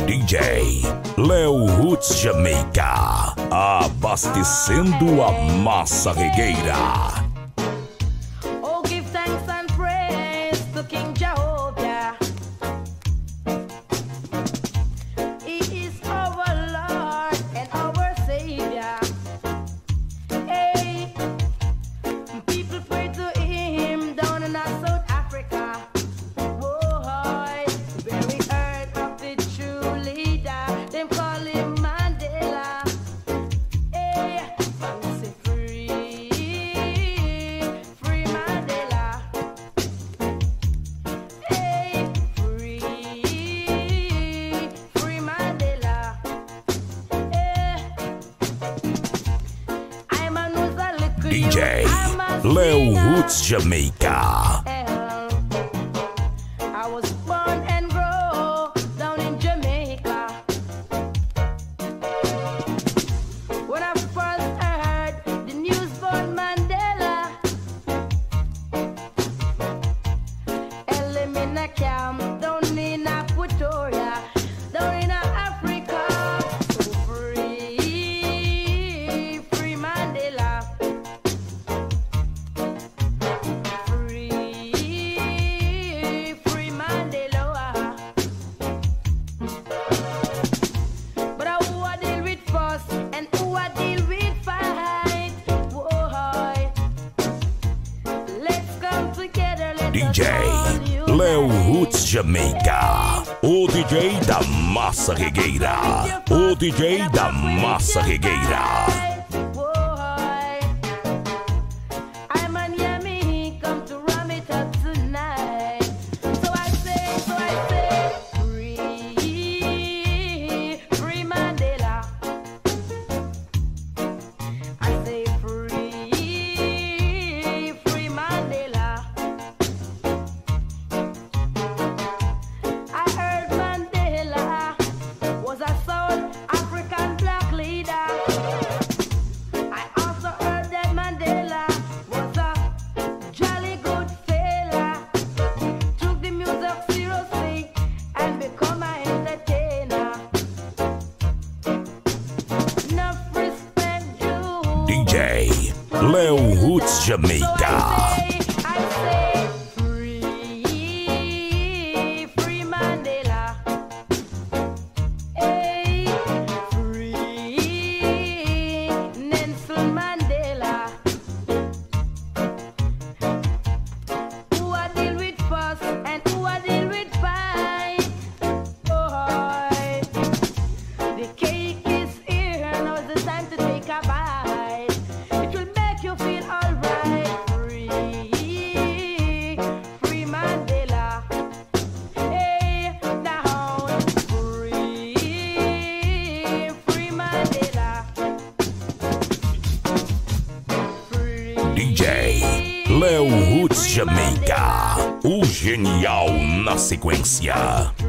DJ Leo Roots Jamaica, abastecendo a massa regueira. Oh, give thanks and praise to King Jehovah. He is our Lord and our Savior. Hey, people pray to him down in South Africa. Whoa, very earth of the true leader. Them call him Mandela. Hey, man say free, free Mandela. Hey, free, free Mandela. Hey, I'm a DJ Leo Roots Jamaica. I was born and grow down in Jamaica. When I first heard the news about Mandela, held in a camp down in Equatoria, down in Africa. So free, free Mandela. Free, free Mandela. But who I deal with first and who I deal with fight. Whoa, let's come together. DJ Leo Roots Jamaica, o DJ da massa regueira, o DJ da massa regueira. I'm an yummy, come to ram it up tonight. So I say, free, free Mandela. I say free, free Mandela. I heard Mandela was a South African black leader. I also heard that Mandela was a jolly good fella. Took the music seriously and become an entertainer. Enough respect due. DJ Leo Roots Jamaica. I say free, free Mandela. Hey, free Nelson Mandela. Who I deal with first and who I deal with fight. Oh, the cake is here, now's the time to take a bite. It will make you feel alright. Free, free Mandela. Hey, down. Free, free Mandela. Free. DJ Leo Roots Jamaica, o genial na sequência.